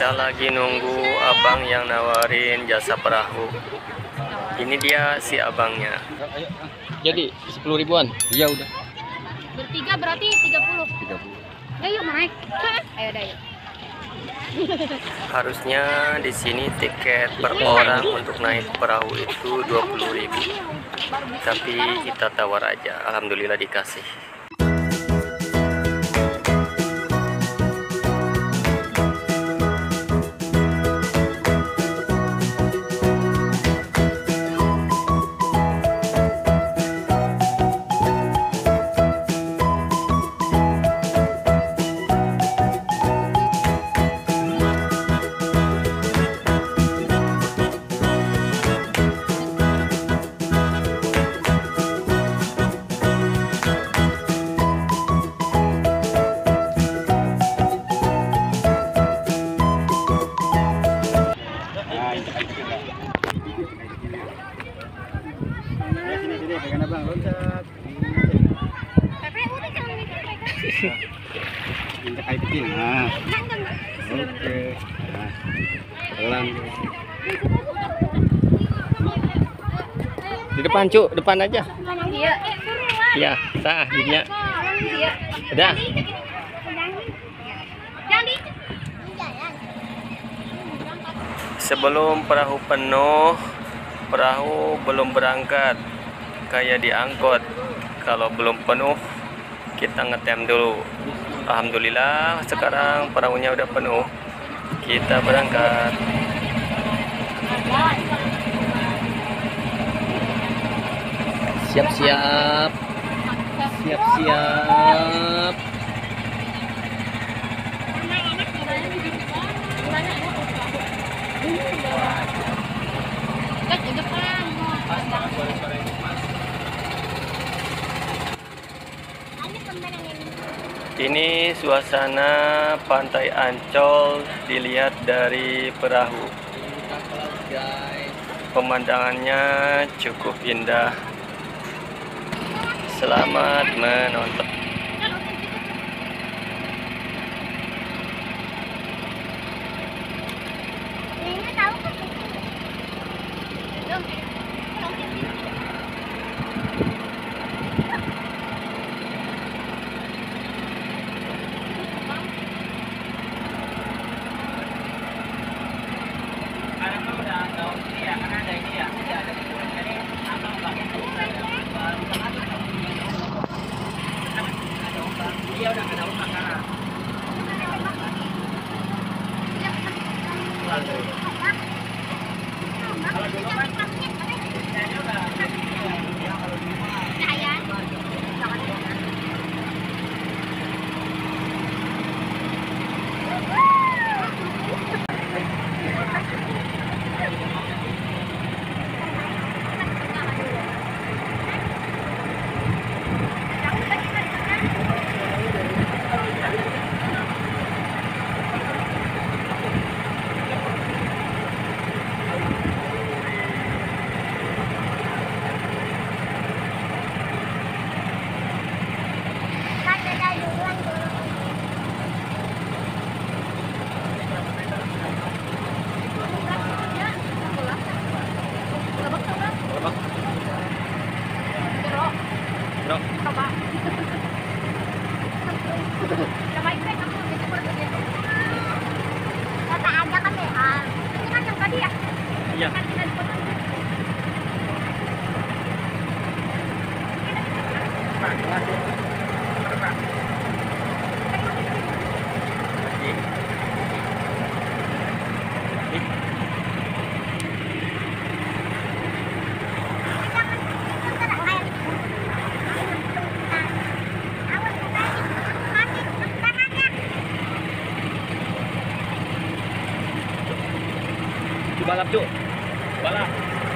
Kita lagi nunggu abang yang nawarin jasa perahu. Ini dia si abangnya. Jadi 10 ribuan? Iya udah. Bertiga berarti 30. 30. Ayo naik. Ayo dah yuk. Harusnya di sini tiket per orang untuk naik perahu itu 20.000. Tapi kita tawar aja. Alhamdulillah dikasih. Minta kayu kecil. Nah. Oke. Nah. Pelan. Di depan, Cuk. Depan aja. Iya. Iya, sah dinya. Iya. Udah. Sebelum perahu penuh, perahu belum berangkat. Kayak diangkut. Kalau belum penuh, kita ngetem dulu. Alhamdulillah sekarang perahunya udah penuh. Kita berangkat. Siap-siap. Siap-siap. Ini suasana Pantai Ancol dilihat dari perahu. Pemandangannya cukup indah. Selamat menonton. Iya. Balap, Cuk. Balap.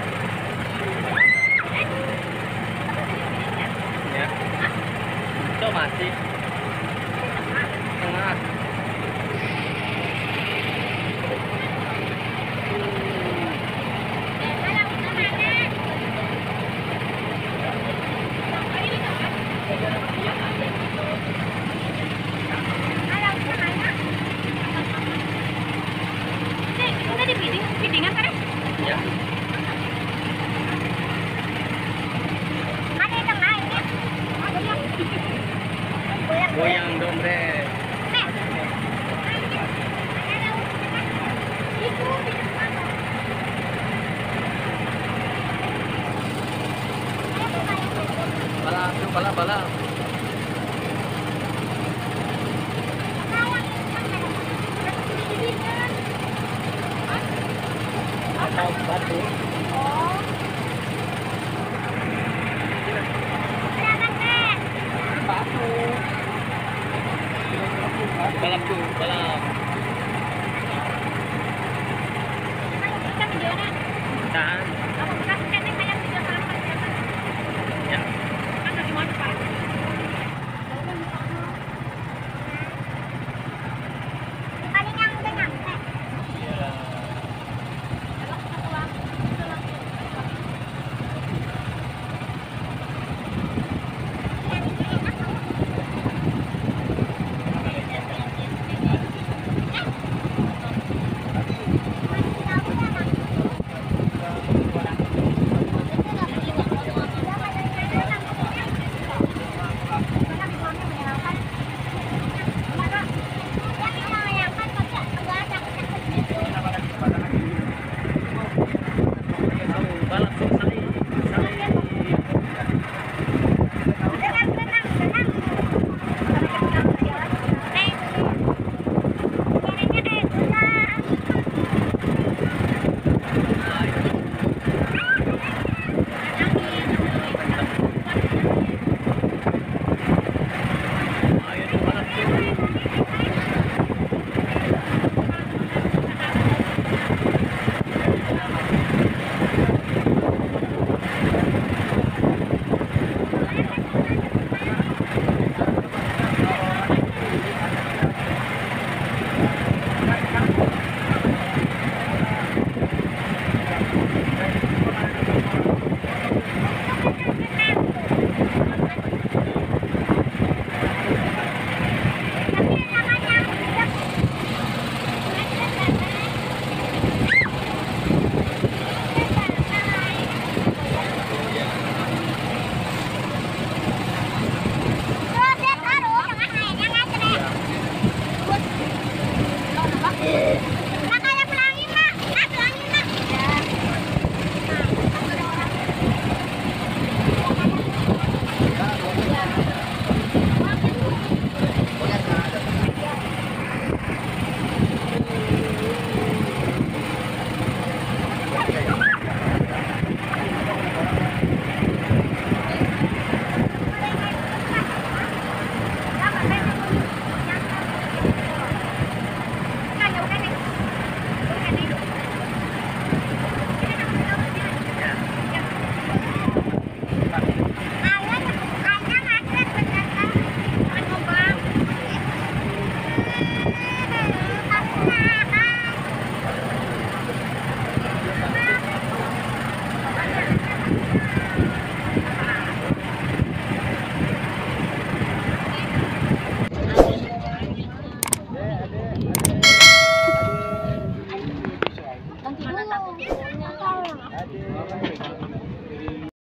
Ya. Itu masih. Tengah. settingan kan? Ya. Ada yang lainnya. Goyang dong, Bre. Balap, tuh, balap, balap. Atau batu. Batu. Balap tuh, balap. Tahan. Ya. Balap selesai.